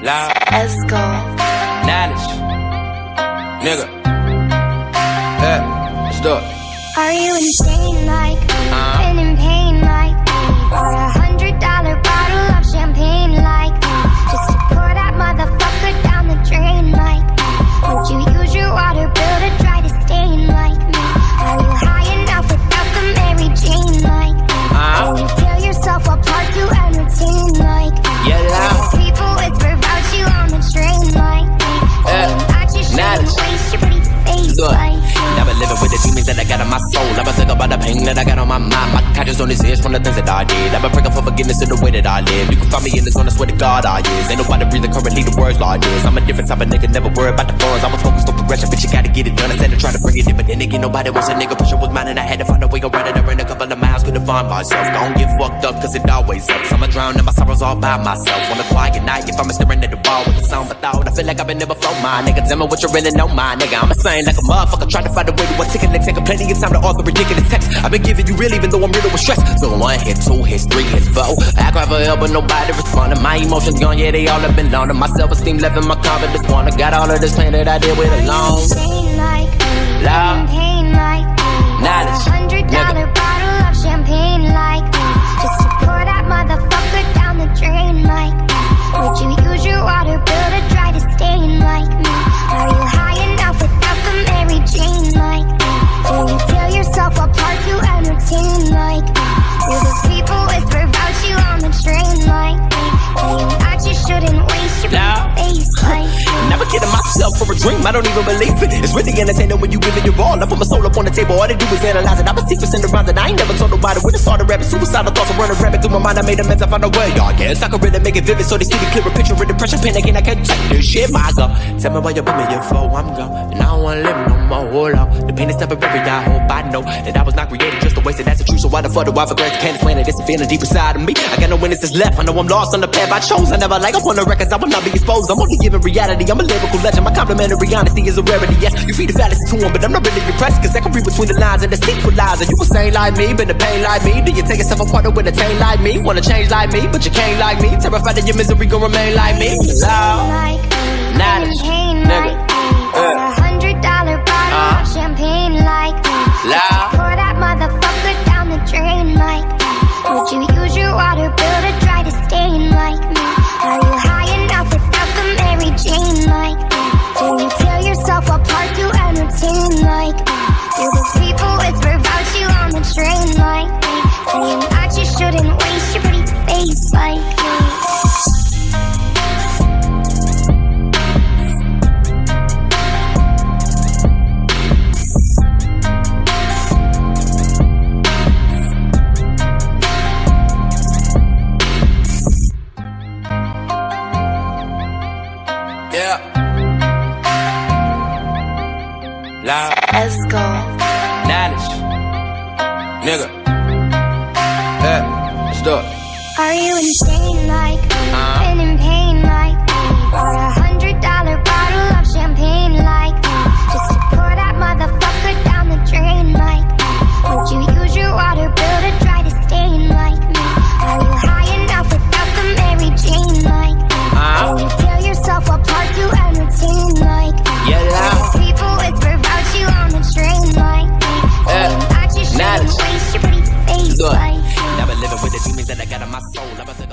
Loud. Let's go. Knowledge. Nigga. Yeah, let's do it. Are you insane like been in pain like bought $100 bottle of champagne like just to pour that motherfucker down the drain like would you use your water bill to dry the stain like me? Are you high enough without the Mary Jane like can you tear yourself apart to entertain like people whisper about you on the train like I just shouldn't waste your pretty face like I've been living with the demons that I got on my soul. I've been thinking about the pain that I got on my mind. My conscience on his ears from the things that I did. I've been praying for forgiveness in the way that I live. You can find me in the zone, I swear to God I is. Ain't nobody breathing currently the words like this. I'm a different type of nigga, never worry about the funds. I was focused on progression, but you gotta get it done. Instead of trying to bring it in, but then again nobody wants a nigga. Pressure was mine and I had to find a way around it. I ran a couple of miles, couldn't find myself. Don't get fucked up cause it always helps. I'ma drown in my sorrows all by myself. On a quiet night, if I'm staring at the wall with the sound of thought, I feel like I've been never flow my nigga. Tell me what you really know, my nigga. I'm insane like a motherfucker, trying to find a way to articulate. Taking plenty of time to author ridiculous text. I've been giving you real even though I'm riddled with stress. So 1 hit, 2 hits, 3 hits, 4. I cry for help but nobody responding. My emotions gone, yeah they all have been loaded. My self-esteem left in my confidence wanna. Got all of this pain that I did with alone. Loud. Pain like Knowledge. $100 bottle of champagne like just to pour that motherfucker down the drain like would you use your water bill to dry the stain like me? Are you high enough without the Mary Jane like can you tear yourself apart to entertain like do the people whisper about you on the train like saying I just shouldn't waste your face like Never kidding myself for a dream, I don't even believe it. It's really entertaining when you giving your all. I put my soul up on the table, all they do is analyze it. I've been secrets in the rounds and I ain't never told nobody. When I started rapping, suicidal thoughts are running rampant through my mind. I made a mess, I found a way, I guess I could really make it vivid so they see the clearer picture of depression, panicking, I can't take this shit, my God. Tell me why you put me in for, I'm gone. And I don't wanna live no more, hold on. The pain is temporary, I hope I know that I was not created just to waste it, that's the truth. So why the fuck do I forget? Can't explain it, it's a feeling deep inside of me. I got no witnesses left, I know I'm lost on the path I chose. I never like up on the records, I will not be exposed. I'm only giving reality, I'm a lyrical legend. My complimentary honesty is a rarity, yes. You feed the fallacy to them, but I'm not really impressed. Cause I can read between the lines and the secret lies. And you were sane like me, been the pain like me. Do you take yourself apart with a taint like me? Wanna change like me, but you can't like me. Terrified that your misery gon' remain like me. Loud. Knowledge. Nigga. $100 bottle of champagne like Loud. pour that motherfucker down the drain like would you use your water bill to dry the stain like me? Are you high enough without the Mary Jane like can you tear yourself apart to entertain like do the people whisper about you on the train like saying I just shouldn't waste your pretty face like Yeah. Loud. Let's go. Knowledge. Nigga. Yeah, let's do it. Are you insane like been in pain like bought $100 bottle of champagne like just to pour that motherfucker down the drain like would you use your water bill to dry the stain like me? Are you high enough without the Mary Jane like can you tear yourself apart to entertain like people whisper about you on the train like I just shouldn't waste your pretty face like I've been living with the demons that I got on my soul.